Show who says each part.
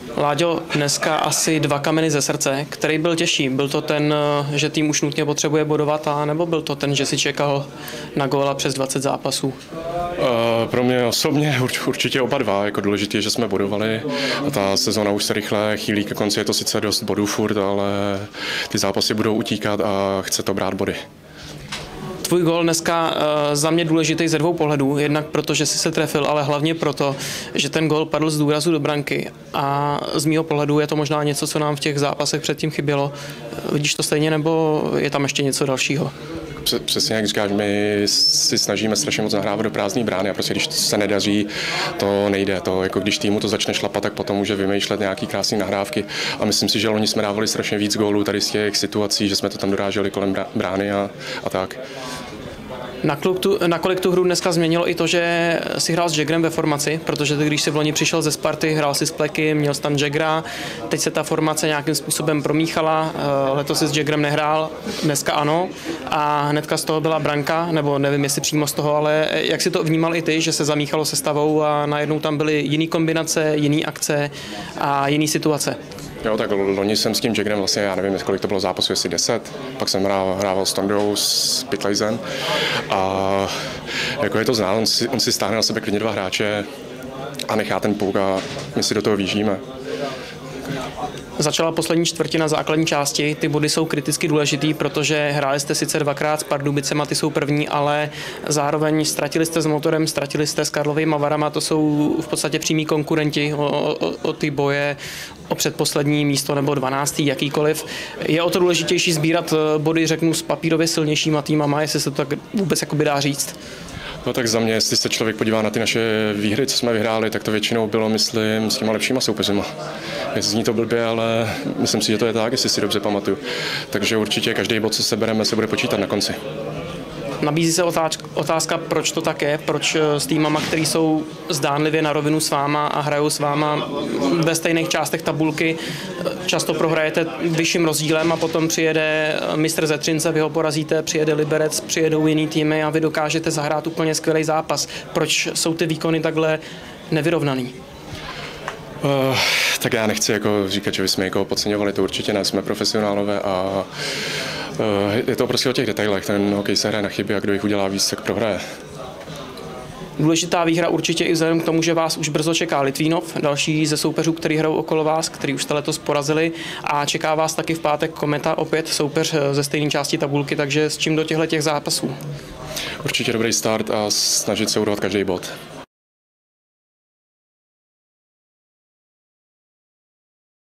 Speaker 1: Láďo, dneska asi 2 kameny ze srdce. Který byl těžší? Byl to ten, že tým už nutně potřebuje bodovat, a nebo byl to ten, že si čekal na góla přes 20 zápasů?
Speaker 2: Pro mě osobně určitě oba dva. Jako důležité je, že jsme bodovali. A ta sezona už se rychle chýlí ke konci. Je to sice dost bodů furt, ale ty zápasy budou utíkat a chce to brát body.
Speaker 1: Tvůj gól dneska za mě důležitý ze 2 pohledů. Jednak proto, že jsi se trefil, ale hlavně proto, že ten gól padl z důrazu do branky. A z mýho pohledu je to možná něco, co nám v těch zápasech předtím chybělo. Vidíš to stejně, nebo je tam ještě něco dalšího?
Speaker 2: Přesně jak říkáš, my si snažíme strašně moc nahrávat do prázdné brány a prostě když se nedaří, to nejde. To, jako když týmu to začne šlapat, tak potom může vymýšlet nějaký krásné nahrávky a myslím si, že loni jsme dávali strašně víc gólů tady z těch situací, že jsme to tam doráželi kolem brány a tak.
Speaker 1: Nakolik tu hru dneska změnilo i to, že si hrál s Jaggerem ve formaci, protože ty, když si v loni přišel ze Sparty, hrál si s Pleky, měl jsi tam Jaggera, teď se ta formace nějakým způsobem promíchala, letos si s Jaggerem nehrál, dneska ano a hnedka z toho byla branka, nebo nevím, jestli přímo z toho, ale jak si to vnímal i ty, že se zamíchalo sestavou a najednou tam byly jiný kombinace, jiný akce a jiný situace?
Speaker 2: Jo, tak loni jsem s tím Jaggerem vlastně, já nevím, kolik to bylo zápasů, jestli 10, pak jsem hrával s Tondou, s Pitlejzem a jako je to znát, on si stáhne na sebe klidně 2 hráče a nechá ten puk a my si do toho výžíme.
Speaker 1: Začala poslední čtvrtina základní části, ty body jsou kriticky důležitý, protože hráli jste sice 2krát s Pardubicema, ty jsou první, ale zároveň ztratili jste s Motorem, ztratili jste s Karlovými Varama, to jsou v podstatě přímí konkurenti o ty boje o předposlední místo nebo 12. jakýkoliv. Je o to důležitější sbírat body, řeknu, s papírově silnějšíma týmama, jestli se to tak vůbec jakoby dá říct.
Speaker 2: No tak za mě, jestli se člověk podívá na ty naše výhry, co jsme vyhráli, tak to většinou bylo, myslím, s těma lepšíma soupeřima. Zní to blbě, ale myslím si, že to je tak, jestli si dobře pamatuju. Takže určitě každý bod, co se bereme, se bude počítat na konci.
Speaker 1: Nabízí se otázka, proč to tak je, proč s týmama, který jsou zdánlivě na rovinu s váma a hrajou s váma ve stejných částech tabulky, často prohrajete vyšším rozdílem a potom přijede mistr ze Třince, vy ho porazíte, přijede Liberec, přijedou jiný týmy a vy dokážete zahrát úplně skvělý zápas. Proč jsou ty výkony takhle nevyrovnaný?
Speaker 2: Tak já nechci jako říkat, že bychom někoho podceňovali, to určitě ne, jsme profesionálové a je to prostě o těch detailech, ten hokej se hraje na chyby a kdo jich udělá víc, tak prohraje.
Speaker 1: Důležitá výhra určitě i vzhledem k tomu, že vás už brzo čeká Litvínov, další ze soupeřů, který hrajou okolo vás, který už jste letos porazili a čeká vás taky v pátek Kometa, opět soupeř ze stejné části tabulky, takže s čím do těchto zápasů?
Speaker 2: Určitě dobrý start a snažit se urvat každý bod.